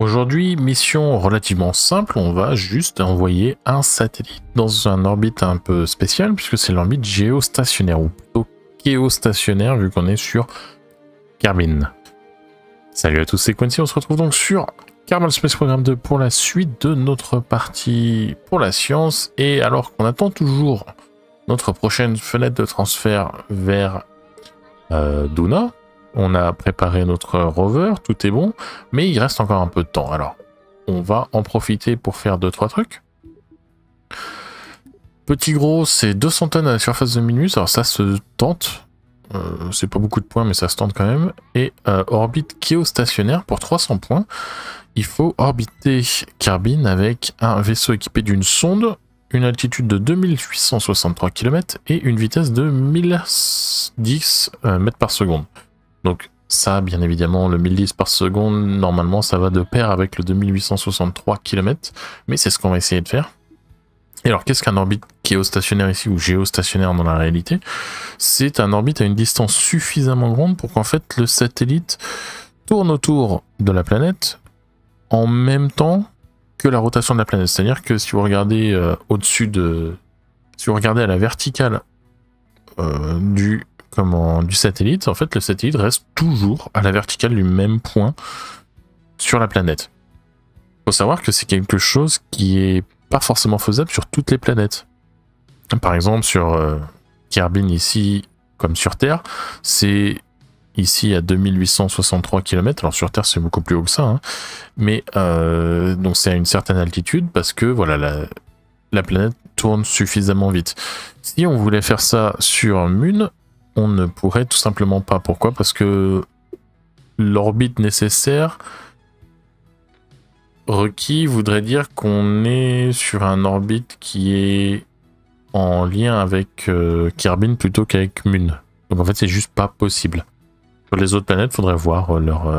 Aujourd'hui, mission relativement simple, on va juste envoyer un satellite dans un orbite un peu spécial, puisque c'est l'orbite géostationnaire, ou plutôt géostationnaire, vu qu'on est sur Kerbin. Salut à tous, c'est Quincy, on se retrouve donc sur Kerbal Space Program 2 pour la suite de notre partie pour la science, et alors qu'on attend toujours notre prochaine fenêtre de transfert vers Duna. On a préparé notre rover, tout est bon, mais il reste encore un peu de temps. Alors, on va en profiter pour faire 2-3 trucs. Petit gros, c'est 200 tonnes à la surface de Minmus, alors ça se tente. C'est pas beaucoup de points, mais ça se tente quand même. Et orbite géostationnaire pour 300 points. Il faut orbiter Kerbin avec un vaisseau équipé d'une sonde, une altitude de 2863 km et une vitesse de 1010 mètres par seconde. Donc ça, bien évidemment, le 1010 par seconde, normalement, ça va de pair avec le 2863 km, mais c'est ce qu'on va essayer de faire. Et alors, qu'est-ce qu'un orbite géostationnaire ici, ou géostationnaire dans la réalité? C'est un orbite à une distance suffisamment grande pour qu'en fait, le satellite tourne autour de la planète en même temps que la rotation de la planète. C'est-à-dire que si vous regardez au-dessus de... Si vous regardez à la verticale du satellite, en fait le satellite reste toujours à la verticale du même point sur la planète. Il faut savoir que c'est quelque chose qui est pas forcément faisable sur toutes les planètes. Par exemple sur Kerbin ici, comme sur Terre, c'est ici à 2863 km, alors sur Terre c'est beaucoup plus haut que ça, hein. Mais donc c'est à une certaine altitude parce que voilà, la planète tourne suffisamment vite. Si on voulait faire ça sur Mun, on ne pourrait tout simplement pas. Pourquoi? Parce que l'orbite nécessaire requis voudrait dire qu'on est sur un orbite qui est en lien avec Kerbin plutôt qu'avec Mun. Donc en fait c'est juste pas possible. Sur les autres planètes, il faudrait voir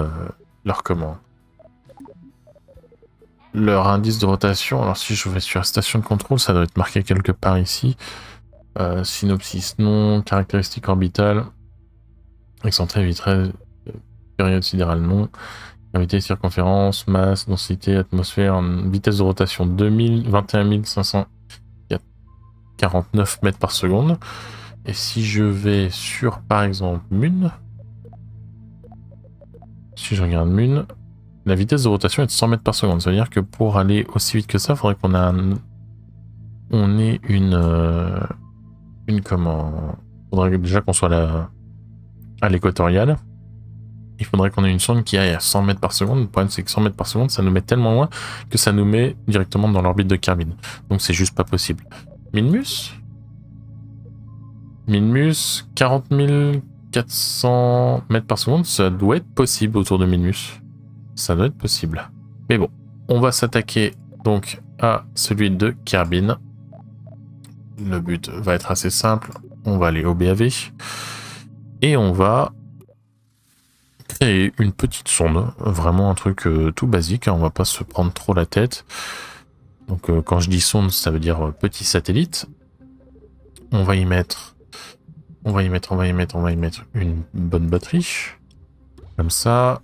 leur indice de rotation. Alors si je vais sur la station de contrôle, ça doit être marqué quelque part ici. Synopsis non, caractéristiques orbitales, excentré, vitrée, période sidérale non, gravité, circonférence, masse, densité, atmosphère, vitesse de rotation 21 549 mètres par seconde. Et si je vais sur par exemple Mun, si je regarde Mun, la vitesse de rotation est de 100 mètres par seconde. Ça veut dire que pour aller aussi vite que ça, il faudrait qu'on ait faudrait déjà qu'on soit à l'équatoriale. Il faudrait qu'on ait une sonde qui aille à 100 mètres par seconde. Le problème c'est que 100 mètres par seconde, ça nous met tellement loin que ça nous met directement dans l'orbite de Kerbin. Donc c'est juste pas possible. Minmus, 40 400 mètres par seconde, ça doit être possible autour de Minmus. Ça doit être possible. Mais bon, on va s'attaquer donc à celui de Kerbin. Le but va être assez simple. On va aller au BAV. Et on va créer une petite sonde. Vraiment un truc tout basique. Hein, on va pas se prendre trop la tête. Donc quand je dis sonde, ça veut dire petit satellite. On va y mettre une bonne batterie. Comme ça.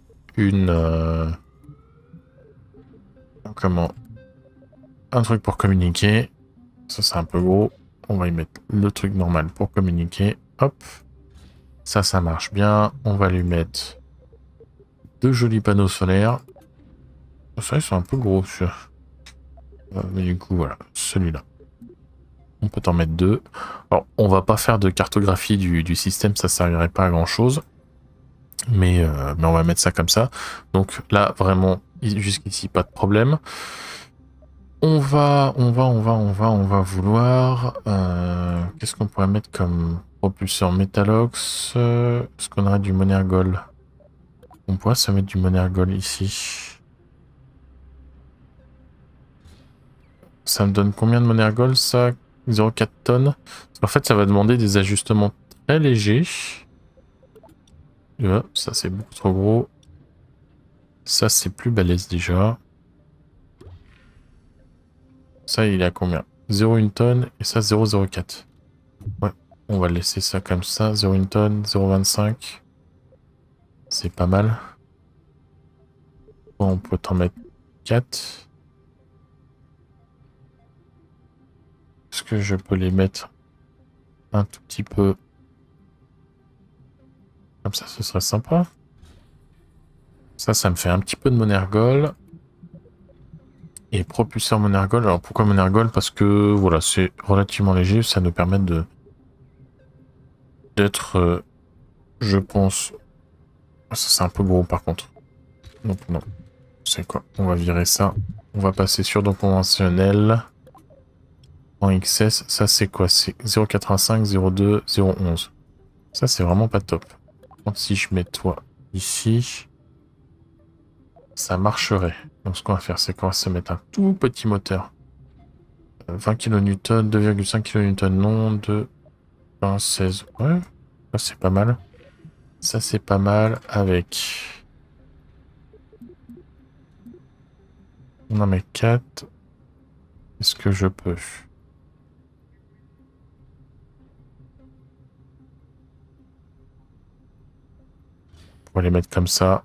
Un truc pour communiquer. Ça c'est un peu gros. On va y mettre le truc normal pour communiquer. Hop. Ça marche bien. On va lui mettre 2 jolis panneaux solaires. Ça, ils sont un peu gros, ça. Mais du coup, voilà. Celui-là. On peut en mettre 2. Alors, on va pas faire de cartographie du système. Ça servirait pas à grand chose. Mais on va mettre ça comme ça. Donc là, vraiment, jusqu'ici, pas de problème. On va vouloir... qu'est-ce qu'on pourrait mettre comme propulseur Metalox? Est-ce qu'on aurait du Monergol? On pourrait se mettre du Monergol ici. Ça me donne combien de Monergol, ça? 0,4 tonnes. En fait, ça va demander des ajustements très légers. Ça, c'est beaucoup trop gros. Ça, c'est plus balèze déjà. Ça, il est à combien? 0,1 tonne et ça, 0,04. Ouais, on va laisser ça comme ça. 0,1 tonne, 0,25. C'est pas mal. Bon, on peut en mettre 4. Est-ce que je peux les mettre un tout petit peu comme ça, ce serait sympa. Ça me fait un petit peu de Monergol. Et propulseur Monergol. Alors pourquoi Monergol? Parce que voilà, c'est relativement léger. Ça nous permet d'être, je pense... Ça c'est un peu gros par contre. Donc non. C'est quoi? On va virer ça. On va passer sur donc conventionnel. En XS, ça c'est quoi? C'est 0,85, 0,2, 0,11. Ça c'est vraiment pas top. Donc si je mets toi ici, ça marcherait. Donc ce qu'on va faire, c'est qu'on va se mettre un tout petit moteur. 20 kN, 2,5 kN, non, 2, 20, 16. Ouais, ça c'est pas mal. Ça c'est pas mal avec... On en met 4. Est-ce que je peux? On va les mettre comme ça.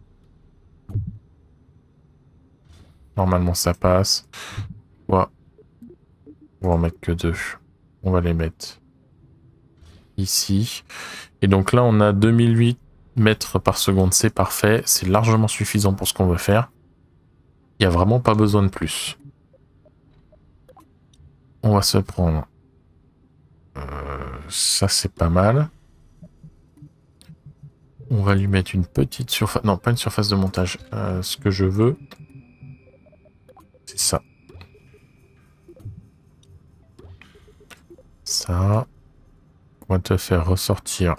Normalement ça passe. Ouais. On va en mettre que 2. On va les mettre ici. Et donc là on a 2008 mètres par seconde, c'est parfait. C'est largement suffisant pour ce qu'on veut faire. Il n'y a vraiment pas besoin de plus. On va se prendre... ça c'est pas mal. On va lui mettre une petite surface... Non, pas une surface de montage. Ce que je veux, c'est ça. Ça. On va te faire ressortir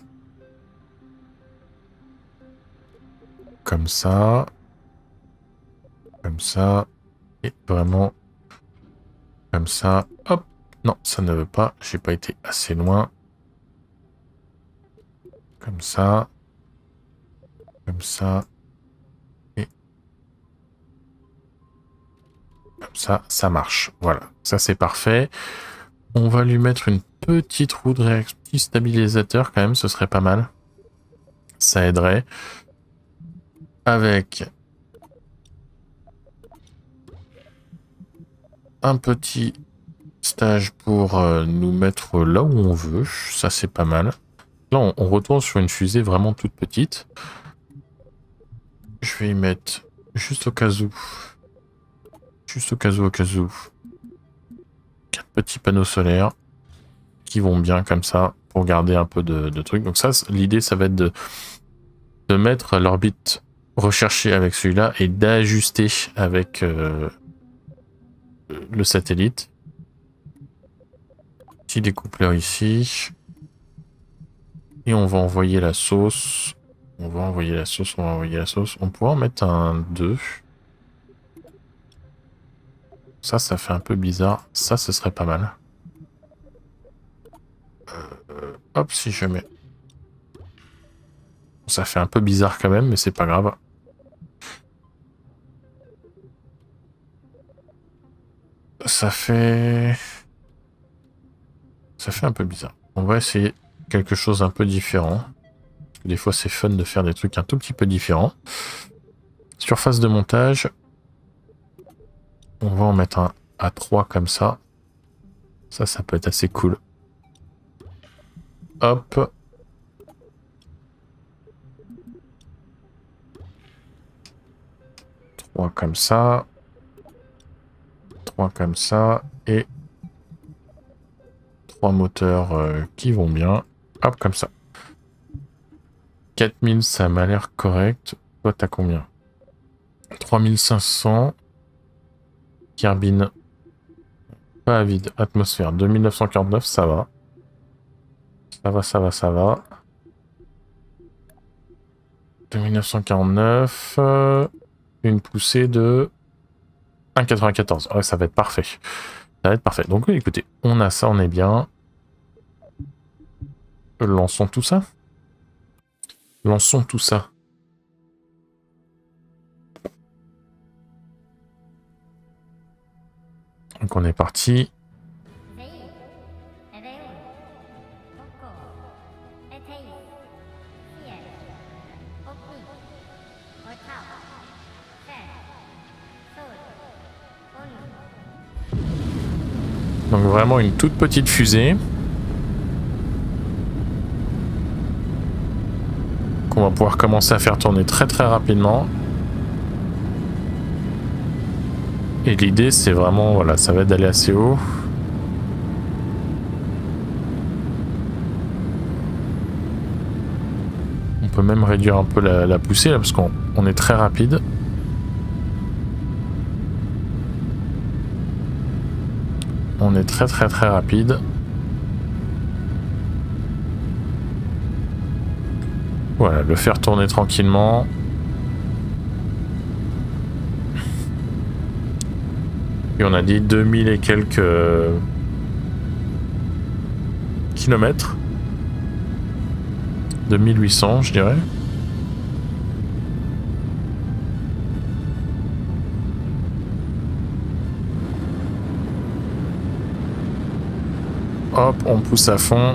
comme ça. Comme ça. Et vraiment comme ça. Hop. Non, ça ne veut pas. J'ai pas été assez loin. Comme ça. Comme ça. Et comme ça marche. Voilà. Ça, c'est parfait. On va lui mettre une petite roue de réaction, petit stabilisateur quand même. Ce serait pas mal. Ça aiderait. Avec un petit stage pour nous mettre là où on veut. Ça, c'est pas mal. Là, on retourne sur une fusée vraiment toute petite. Je vais y mettre juste au cas où. Juste au cas où, 4 petits panneaux solaires qui vont bien comme ça pour garder un peu de trucs. Donc ça, l'idée, ça va être de mettre l'orbite recherchée avec celui-là et d'ajuster avec le satellite. Petit découpleur ici. Et on va envoyer la sauce. On va envoyer la sauce. On pourra en mettre un 2. Ça fait un peu bizarre. Ça, ce serait pas mal. Hop, si je mets... Ça fait un peu bizarre quand même, mais c'est pas grave. Ça fait un peu bizarre. On va essayer quelque chose un peu différent. Des fois, c'est fun de faire des trucs un tout petit peu différents. Surface de montage. On va en mettre un à 3 comme ça. Ça peut être assez cool. Hop. Trois comme ça. 3 comme ça. Et 3 moteurs qui vont bien. Hop, comme ça. 4000, ça m'a l'air correct. Toi, t'as combien? 3500. Carbine. Pas à vide. Atmosphère. 2949, ça va. Ça va. 2949. Une poussée de 1,94. Ouais, ça va être parfait. Ça va être parfait. Donc, écoutez, on a ça, on est bien. Lançons tout ça. Lançons tout ça. Donc, on est parti. Donc vraiment une toute petite fusée. Qu'on va pouvoir commencer à faire tourner très très rapidement. Et l'idée c'est vraiment, voilà, ça va être d'aller assez haut. On peut même réduire un peu la poussée là, parce qu'on est très rapide. On est très très très rapide. Voilà, le faire tourner tranquillement. Et on a dit 2000 et quelques kilomètres. 2800 je dirais. Hop, on pousse à fond.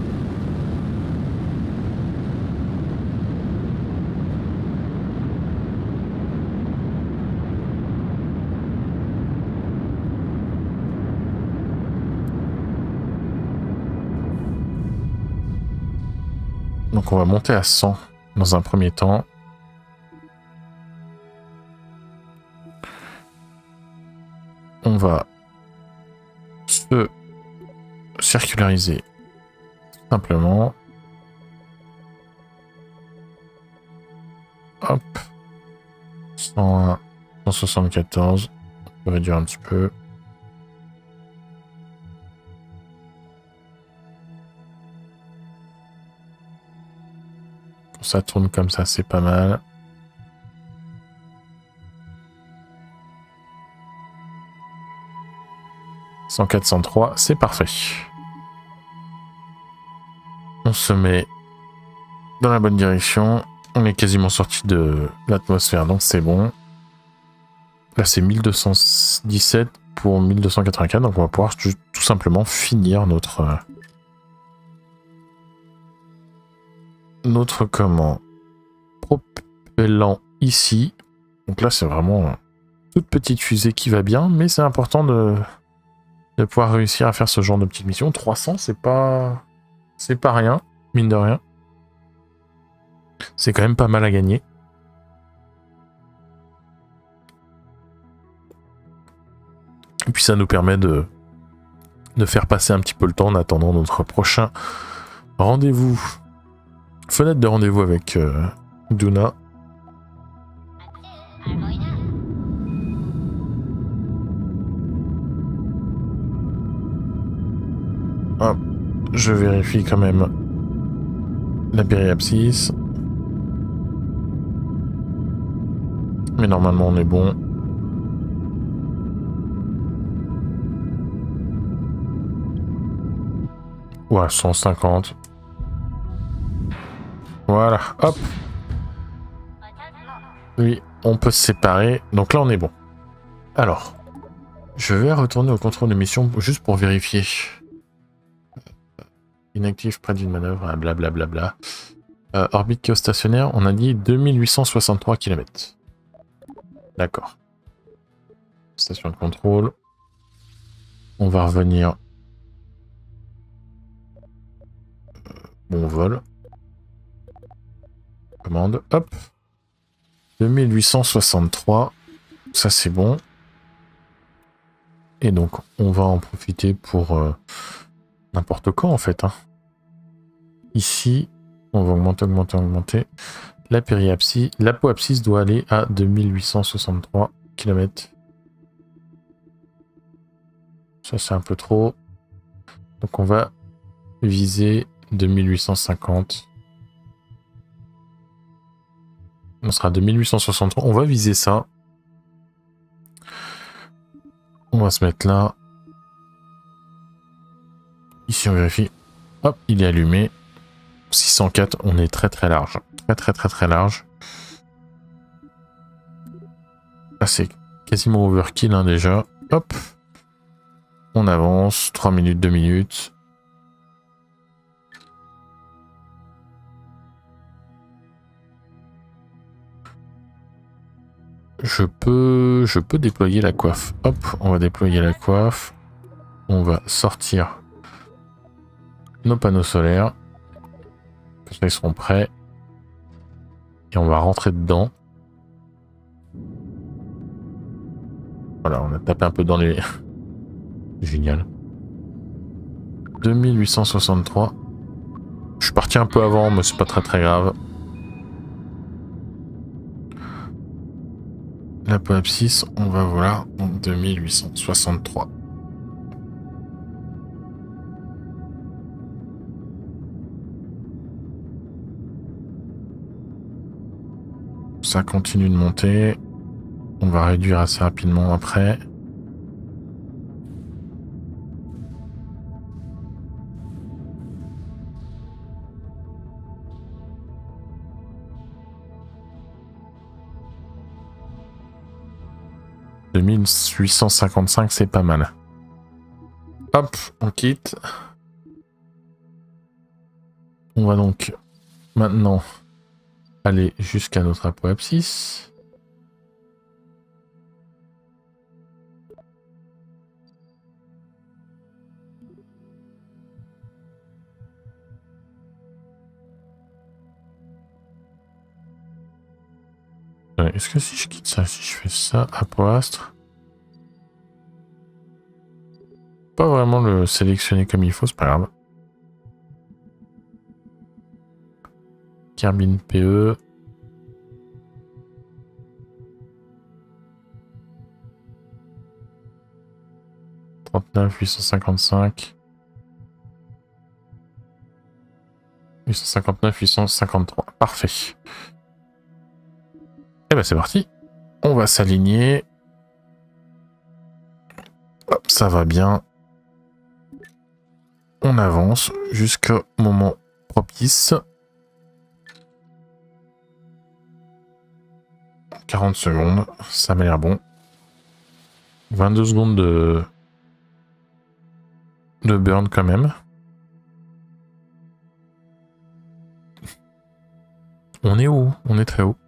Donc on va monter à 100 dans un premier temps. On va se circulariser simplement. Hop. 101, 174. On peut réduire un petit peu. Quand ça tourne comme ça, c'est pas mal. « 104, 103, c'est parfait. On se met dans la bonne direction. On est quasiment sorti de l'atmosphère, donc c'est bon. Là, c'est 1217 pour 1284, donc on va pouvoir tout simplement finir notre comment propellant ici. Donc là, c'est vraiment une toute petite fusée qui va bien, mais c'est important de pouvoir réussir à faire ce genre de petite mission. 300, c'est pas rien, mine de rien. C'est quand même pas mal à gagner. Et puis ça nous permet de faire passer un petit peu le temps en attendant notre prochain rendez-vous. Fenêtre de rendez-vous avec Duna. Hop, je vérifie quand même la périapsis. Mais normalement on est bon. Ouais, 150. Voilà, hop. Oui, on peut se séparer. Donc là on est bon. Alors, je vais retourner au contrôle de mission juste pour vérifier. Inactif près d'une manœuvre, blablabla. Orbite géostationnaire, on a dit 2863 km. D'accord. Station de contrôle. On va revenir. Bon vol. Commande. Hop. 2863. Ça c'est bon. Et donc on va en profiter pour n'importe quand en fait. Hein. Ici, on va augmenter. La périapsie, l'apoapsis doit aller à 2863 km. Ça c'est un peu trop. Donc on va viser 2850. On sera à 2863. On va viser ça. On va se mettre là. Ici on vérifie. Hop, il est allumé. 604, on est très très large. Très large. Là c'est quasiment overkill hein, déjà. Hop. On avance. 3 minutes, 2 minutes. Je peux déployer la coiffe. Hop, on va déployer la coiffe. On va sortir nos panneaux solaires. Comme ça, ils seront prêts. Et on va rentrer dedans. Voilà, on a tapé un peu dans les... Génial. 2863. Je suis parti un peu avant, mais c'est pas très grave. L'apoapsis, on va voir en 2863. Ça continue de monter. On va réduire assez rapidement après. De 1855, c'est pas mal. Hop, on quitte. On va donc maintenant aller jusqu'à notre apoapsis. Est-ce que si je quitte ça, si je fais ça, apoastre, pas vraiment le sélectionner comme il faut, c'est pas grave. Carbine PE. « 859, 853. Parfait. Et ben c'est parti. On va s'aligner. Hop, ça va bien. On avance jusqu'au moment propice. 40 secondes, ça m'a l'air bon. 22 secondes de burn quand même. On est haut, on est très haut.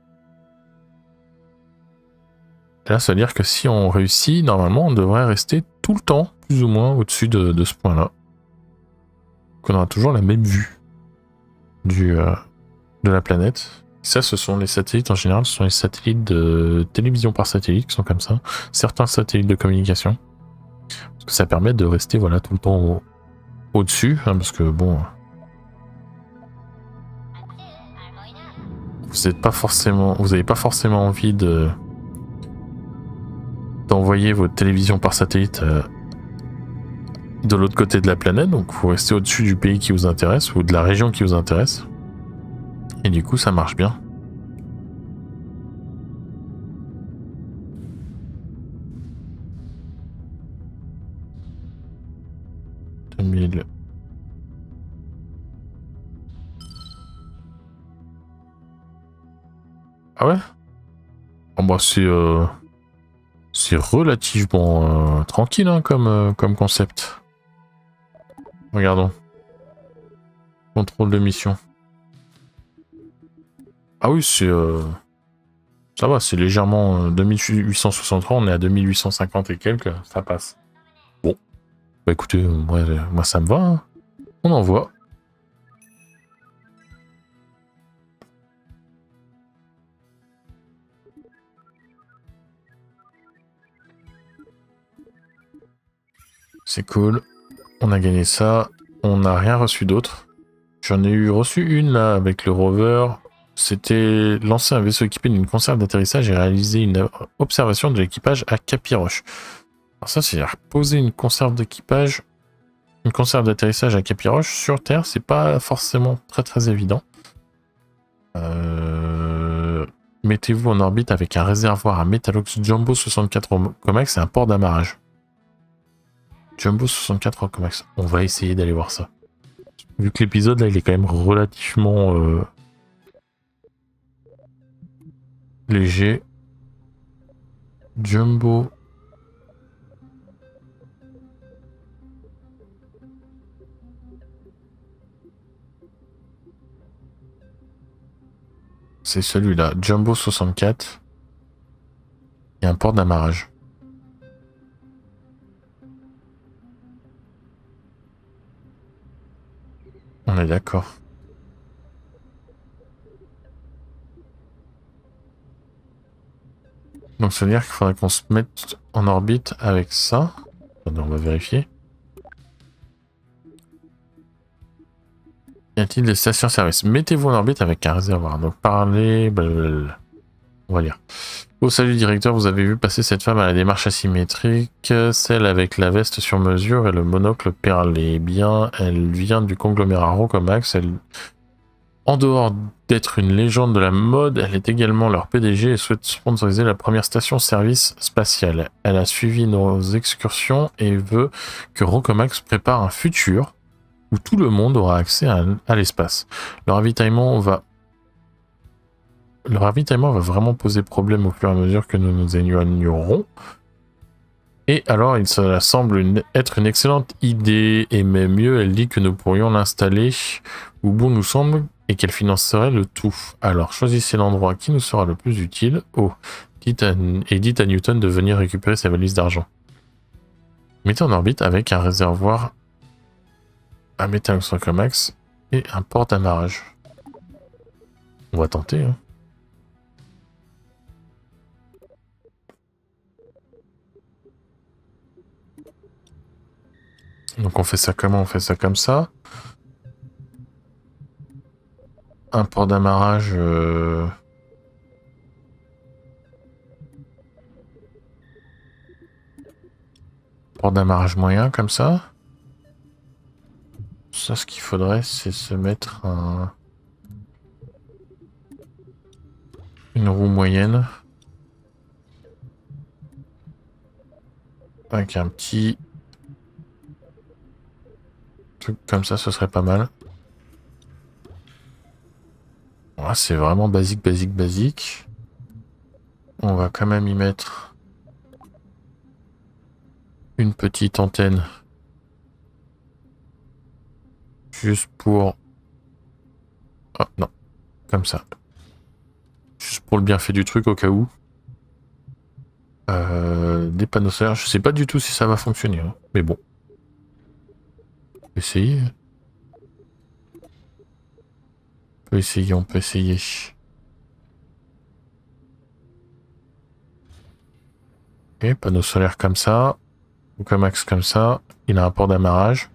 Et là, ça veut dire que si on réussit, normalement, on devrait rester tout le temps, plus ou moins, au-dessus de ce point-là. Qu'on aura toujours la même vue de la planète. Ça, ce sont les satellites, en général, ce sont les satellites de télévision par satellite qui sont comme ça. Certains satellites de communication. Parce que ça permet de rester, voilà, tout le temps au-dessus, hein, parce que, bon... Vous n'avez pas forcément envie d'envoyer votre télévision par satellite de l'autre côté de la planète, donc il faut rester au-dessus du pays qui vous intéresse ou de la région qui vous intéresse. Et du coup, ça marche bien. Ah ouais? Oh bah c'est relativement tranquille hein, comme concept. Regardons. Contrôle de mission. Ah oui, c'est... ça va, c'est légèrement 2863, on est à 2850 et quelques, ça passe. Bon. Bah écoutez, moi ça me va. Hein. On envoie. C'est cool. On a gagné ça. On n'a rien reçu d'autre. J'en ai reçu une là avec le rover. C'était lancer un vaisseau équipé d'une conserve d'atterrissage et réaliser une observation de l'équipage à Capiroche. Alors ça, c'est poser une conserve d'équipage, une conserve d'atterrissage à Capiroche sur Terre, c'est pas forcément très évident. Mettez-vous en orbite avec un réservoir à Metalox Jumbo 64 au Comax et un port d'amarrage. Jumbo 64 au Comax. On va essayer d'aller voir ça. Vu que l'épisode là, il est quand même relativement léger. Jumbo. C'est celui-là, Jumbo 64. Et un port d'amarrage. est d'accord. Donc ça veut dire qu'il faudrait qu'on se mette en orbite avec ça. Attendez, on va vérifier. Y a-t-il des stations-service? Mettez-vous en orbite avec un réservoir. Donc parlez... Blablabla. On va lire. Oh salut directeur, vous avez vu passer cette femme à la démarche asymétrique, celle avec la veste sur mesure et le monocle perlé. Bien, elle vient du conglomérat Rocomax. En dehors d'être une légende de la mode, elle est également leur PDG et souhaite sponsoriser la première station-service spatiale. Elle a suivi nos excursions et veut que Rocomax prépare un futur où tout le monde aura accès à l'espace. Le ravitaillement va vraiment poser problème au fur et à mesure que nous nous éloignerons. Et alors, ça semble être une excellente idée. Et même mieux, elle dit que nous pourrions l'installer où bon nous semble et qu'elle financerait le tout. Alors, choisissez l'endroit qui nous sera le plus utile. Oh, dites à Newton de venir récupérer sa valise d'argent. Mettez en orbite avec un réservoir à métal Rocomax et un port d'amarrage. On va tenter, hein. Donc on fait ça comment? On fait ça comme ça. Un port d'amarrage... Port d'amarrage moyen comme ça. Ça, ce qu'il faudrait, c'est se mettre une roue moyenne. Avec un petit truc comme ça, ce serait pas mal. Ouais, c'est vraiment basique, basique, basique. On va quand même y mettre une petite antenne. Juste pour... Oh non, comme ça. Juste pour le bienfait du truc au cas où. Des panneaux solaires, je sais pas du tout si ça va fonctionner, hein. Mais bon. Essayer. On peut essayer, on peut essayer. Ok, panneaux solaires comme ça. Rocomax comme ça. Il a un port d'amarrage.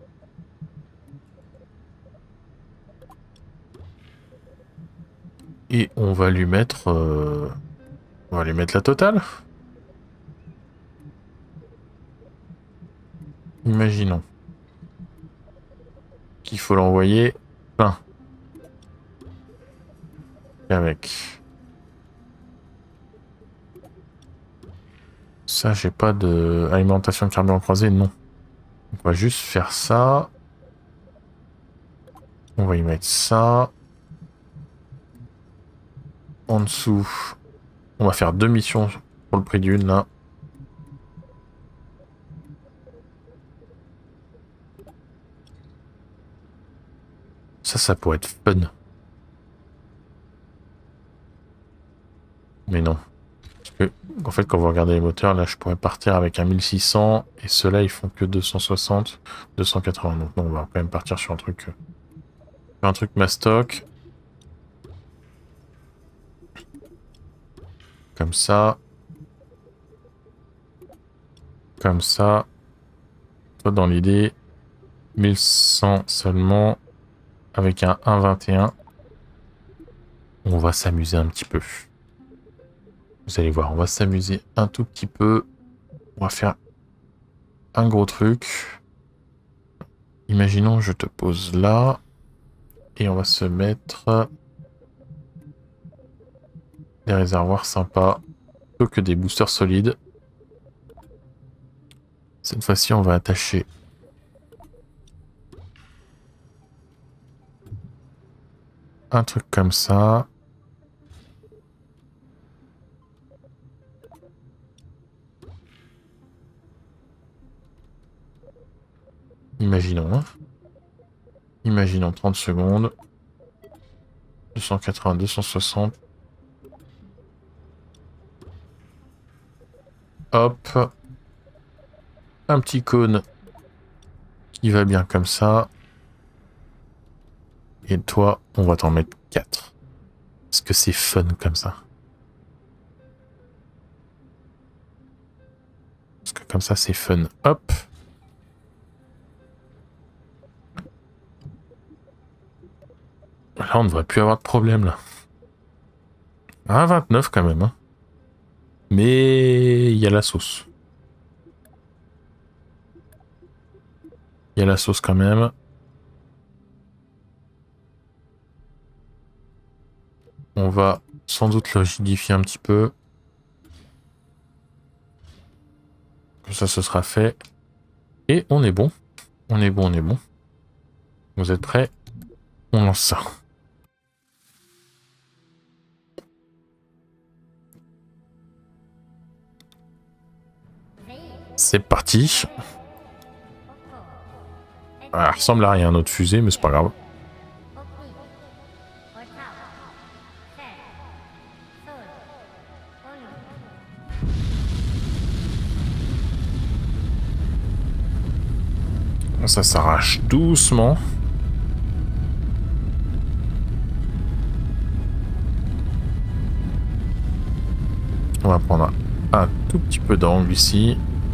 Et on va lui mettre... On va lui mettre la totale. Imaginons qu'il faut l'envoyer plein. Avec ça, j'ai pas de alimentation de carburant croisée, non. On va juste faire ça. On va y mettre ça. En dessous, on va faire 2 missions pour le prix d'une, là. Ça pourrait être fun. Mais non. Parce que, en fait, quand vous regardez les moteurs, là, je pourrais partir avec un 1600, et ceux-là, ils font que 260, 280. Donc non, on va quand même partir sur un truc mastoc. Comme ça. Comme ça. Toi, dans l'idée, 1100 seulement, avec un 1,21. On va s'amuser un petit peu. Vous allez voir, on va s'amuser un tout petit peu. On va faire un gros truc. Imaginons, je te pose là. Et on va se mettre des réservoirs sympas. Plutôt que des boosters solides. Cette fois-ci, on va attacher un truc comme ça. Imaginons, hein. Imaginons 30 secondes. 280, 260. Hop. Un petit cône qui va bien comme ça. Et toi, on va t'en mettre 4. Parce que c'est fun comme ça. Parce que comme ça, c'est fun. Hop. Là, on ne devrait plus avoir de problème, là. Ah, 29 quand même. Hein. Mais il y a la sauce. Il y a la sauce quand même. On va sans doute le rigidifier un petit peu. Comme ça, ce sera fait. Et on est bon. On est bon, on est bon. Vous êtes prêts? On lance ça. C'est parti. Ah, elle ressemble à rien, notre fusée, mais c'est pas grave. Ça s'arrache doucement. On va prendre un tout petit peu d'angle ici.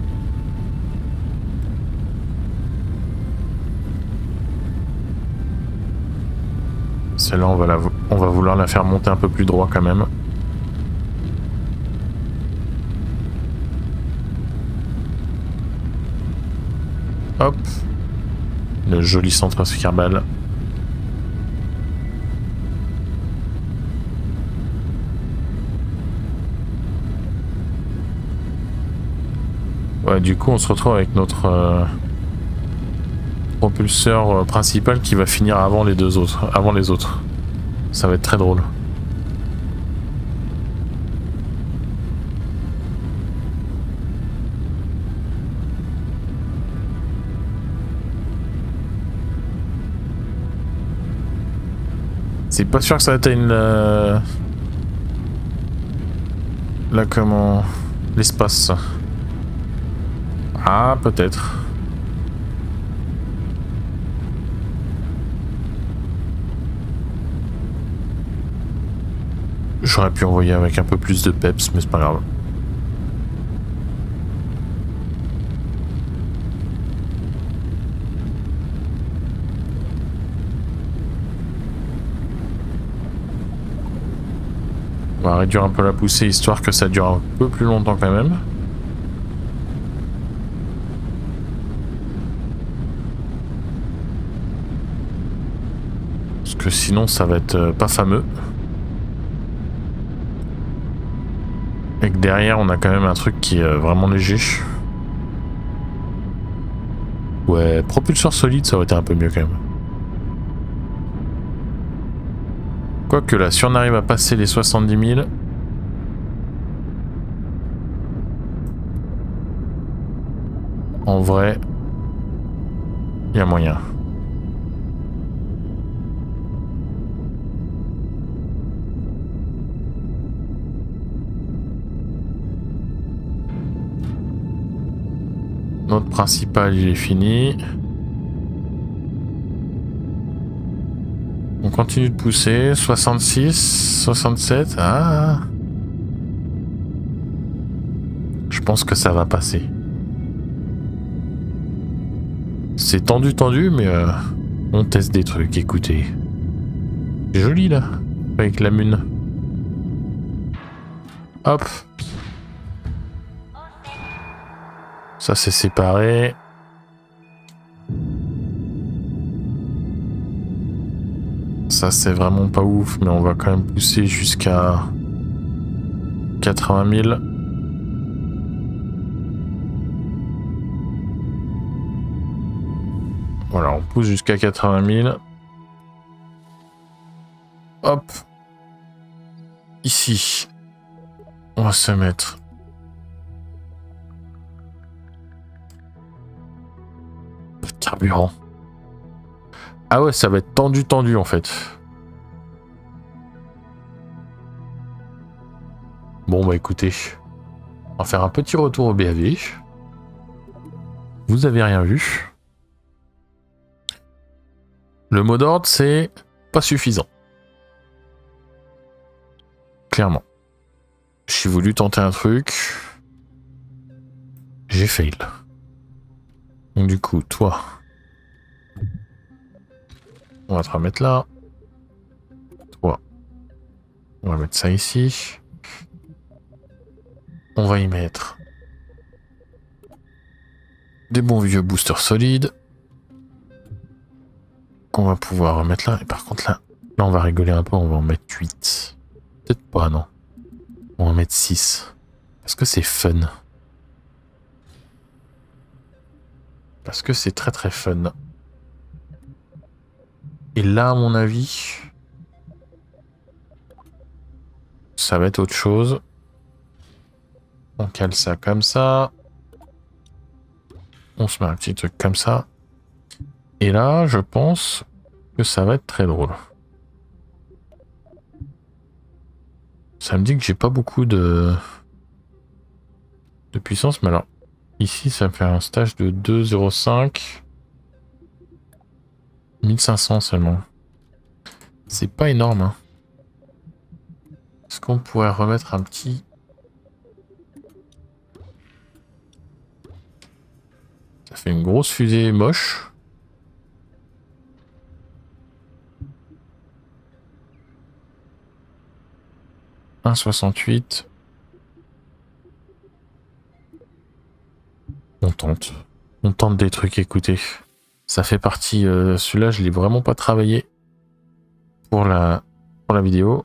Celle-là, on va vouloir la faire monter un peu plus droit quand même. Hop. Le joli centre Skyrball. Ouais, du coup, on se retrouve avec notre propulseur principal qui va finir avant les deux autres. Avant les autres. Ça va être très drôle. C'est pas sûr que ça atteigne comment... l'espace. Ah, peut-être. J'aurais pu envoyer avec un peu plus de peps, mais c'est pas grave. On va réduire un peu la poussée, histoire que ça dure un peu plus longtemps quand même. Parce que sinon ça va être pas fameux. Et que derrière on a quand même un truc qui est vraiment léger. Ouais, propulseur solide ça aurait été un peu mieux quand même. Quoique là, si on arrive à passer les 70 000... En vrai, il y a moyen. Notre principal, il est fini. On continue de pousser. 66, 67. Ah. Je pense que ça va passer. C'est tendu, mais on teste des trucs, écoutez. C'est joli là, avec la mune. Hop. Ça c'est séparé. Ça c'est vraiment pas ouf, mais on va quand même pousser jusqu'à 80 000. Voilà, on pousse jusqu'à 80 000. Hop. Ici. On va se mettre... Pas de carburant. Ah ouais, ça va être tendu en fait. Bon bah écoutez, on va faire un petit retour au BAV. Vous avez rien vu. Le mot d'ordre c'est pas suffisant. Clairement. J'ai voulu tenter un truc. J'ai fail. Donc du coup, toi, on va te remettre là. Toi, on va mettre ça ici. On va y mettre des bons vieux boosters solides. Qu'on va pouvoir remettre là. Et par contre là, on va rigoler un peu, on va en mettre 8. Peut-être pas, non. On va en mettre 6. Parce que c'est fun. Parce que c'est très très fun. Et là, à mon avis, ça va être autre chose. On cale ça comme ça. On se met un petit truc comme ça. Et là, je pense que ça va être très drôle. Ça me dit que j'ai pas beaucoup de puissance, mais alors, ici, ça me fait un stage de 2,05. 1500 seulement. C'est pas énorme, hein. Est-ce qu'on pourrait remettre un petit... Ça fait une grosse fusée moche. « 1,68. » On tente. On tente des trucs, écoutez. Ça fait partie... celui-là, je l'ai vraiment pas travaillé pour la vidéo.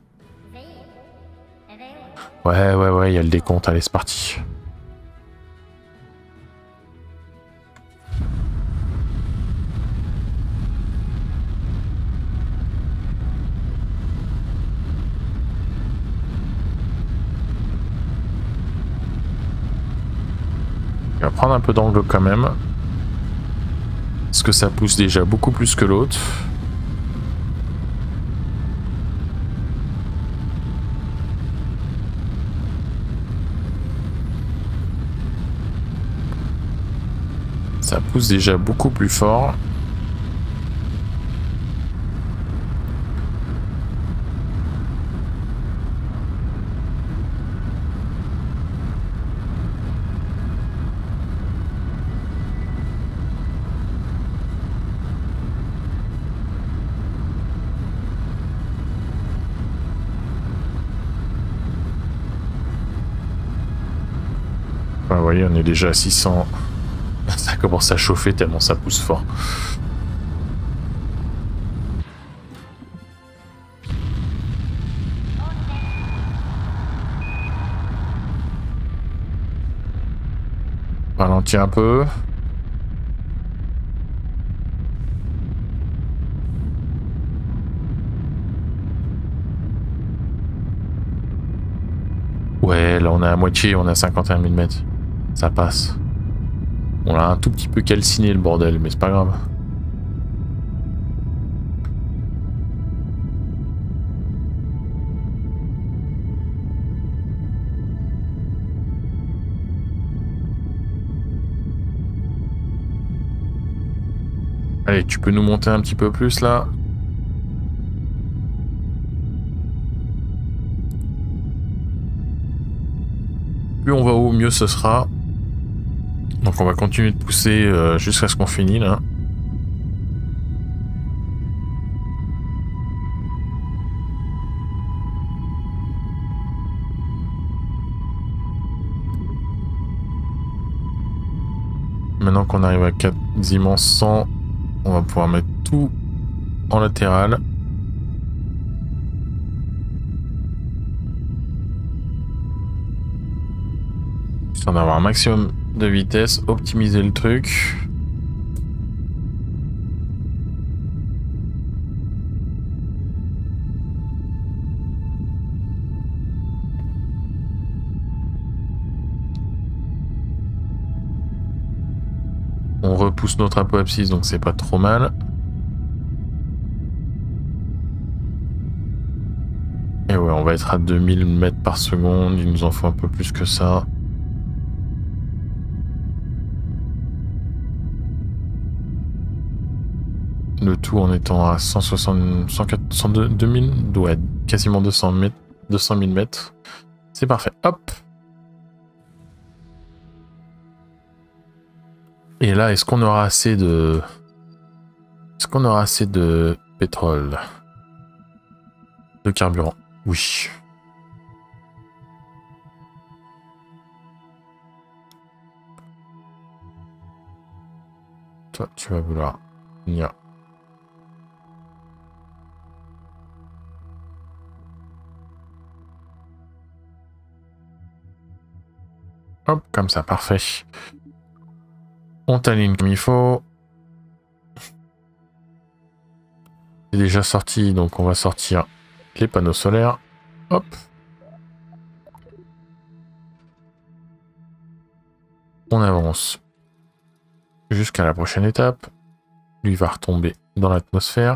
Ouais, il y a le décompte. Allez, c'est parti. On va prendre un peu d'angle quand même. Parce que ça pousse déjà beaucoup plus que l'autre. Ça pousse déjà beaucoup plus fort. Enfin, vous voyez, on est déjà à 600. Ça commence à chauffer tellement ça pousse fort. Ralentis un peu. Ouais, là on est à moitié, on est à 51 mm. Ça passe. On a un tout petit peu calciné le bordel, mais c'est pas grave. Allez, tu peux nous monter un petit peu plus là? Plus on va haut, mieux ce sera. Donc on va continuer de pousser jusqu'à ce qu'on finisse là. Maintenant qu'on arrive à quasiment 100, on va pouvoir mettre tout en latéral. Histoire d'avoir un maximum de vitesse, optimiser le truc. On repousse notre apoapsis, donc c'est pas trop mal. Et ouais, on va être à 2000 mètres par seconde, il nous en faut un peu plus que ça. Le tout en étant à 160, 102, 2000, ouais, quasiment 200 mètres, 200 000 mètres. C'est parfait. Hop. Et là, est-ce qu'on aura assez de... Est-ce qu'on aura assez de pétrole? De carburant? Oui. Toi, tu vas vouloir... Nia. Hop, comme ça, parfait. On t'aligne comme il faut. C'est déjà sorti, donc on va sortir les panneaux solaires. Hop. On avance jusqu'à la prochaine étape. Lui va retomber dans l'atmosphère.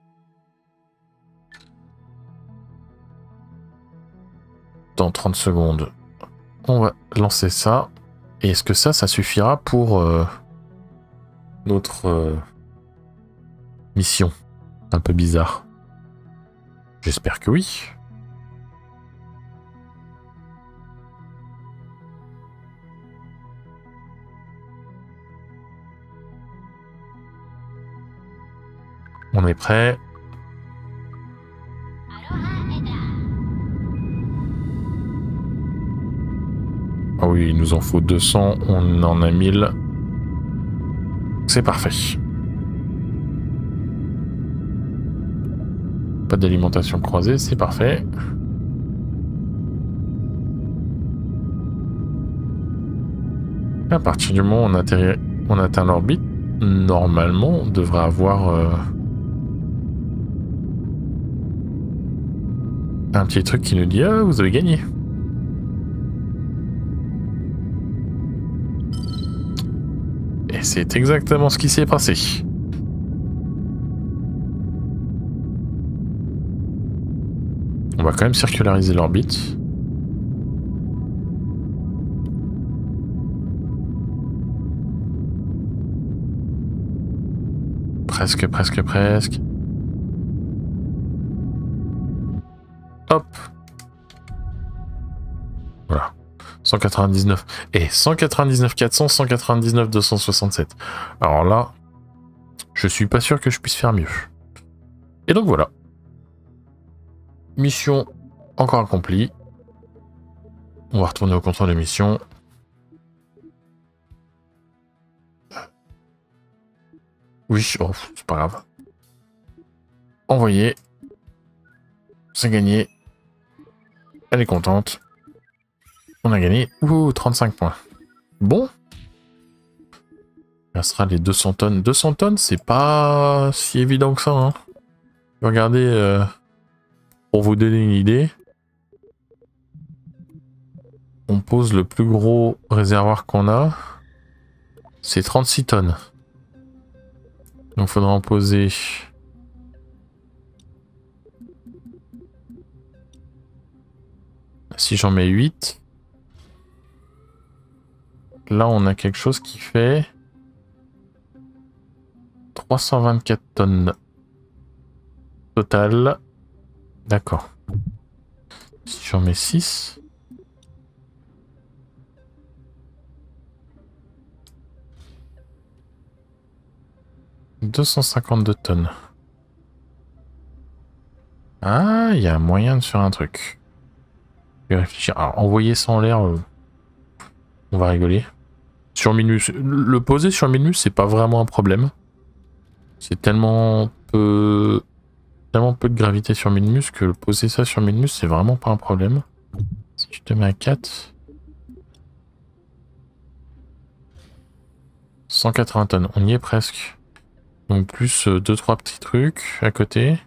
Dans 30 secondes, on va lancer ça. Et est-ce que ça suffira pour notre mission un peu bizarre? J'espère que oui. On est prêt. Ah oui, il nous en faut 200, on en a 1000. C'est parfait. Pas d'alimentation croisée, c'est parfait. À partir du moment où on atteint l'orbite, normalement, on devrait avoir un petit truc qui nous dit « Ah, vous avez gagné !» Et c'est exactement ce qui s'est passé. On va quand même circulariser l'orbite. Presque, presque, presque. Hop. Voilà. 199. Et 199 400, 199 267. Alors là, je suis pas sûr que je puisse faire mieux. Et donc voilà. Mission encore accomplie. On va retourner au contrôle de mission. Oui, oh, c'est pas grave. Envoyé. C'est gagné. Elle est contente. On a gagné. Ouh, 35 points. Bon. Ça sera les 200 tonnes. 200 tonnes, c'est pas si évident que ça. Hein. Regardez, pour vous donner une idée. On pose le plus gros réservoir qu'on a. C'est 36 tonnes. Donc il faudra en poser... Si j'en mets 8... Là on a quelque chose qui fait... 324 tonnes. Total. D'accord. Si j'en mets 6... 252 tonnes. Ah, il y a moyen de faire un truc. Je vais réfléchir. Alors, envoyer ça en l'air, on va rigoler. Sur Minus, le poser sur Minus, c'est pas vraiment un problème. C'est tellement peu de gravité sur Minus que poser ça sur Minus, c'est vraiment pas un problème. Si je te mets à 4... 180 tonnes, on y est presque. Donc plus 2-3 petits trucs à côté.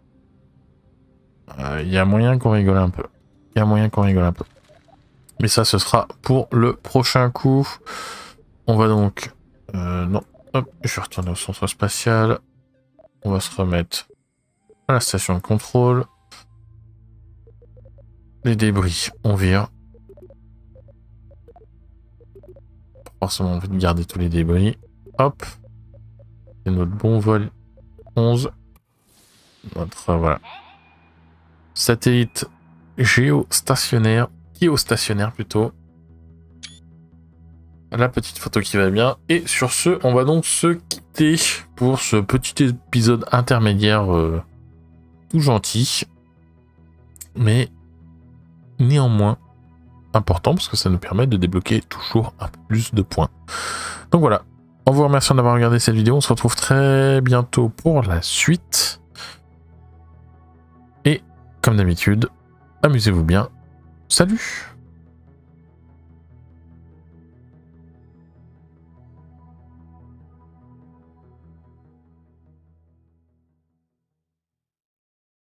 Il y a moyen qu'on rigole un peu. Il y a moyen qu'on rigole un peu. Mais ça, ce sera pour le prochain coup. On va donc... non. Hop, je vais retourner au centre spatial. On va se remettre à la station de contrôle. Les débris, on vire. Forcément, on veut garder tous les débris. Hop. C'est notre bon vol 11. Notre voilà. Satellite géostationnaire, plutôt. La petite photo qui va bien. Et sur ce, on va donc se quitter pour ce petit épisode intermédiaire tout gentil. Mais néanmoins important parce que ça nous permet de débloquer toujours un peu plus de points. Donc voilà. On vous remercie d'avoir regardé cette vidéo. On se retrouve très bientôt pour la suite. Et comme d'habitude, amusez-vous bien. Salut!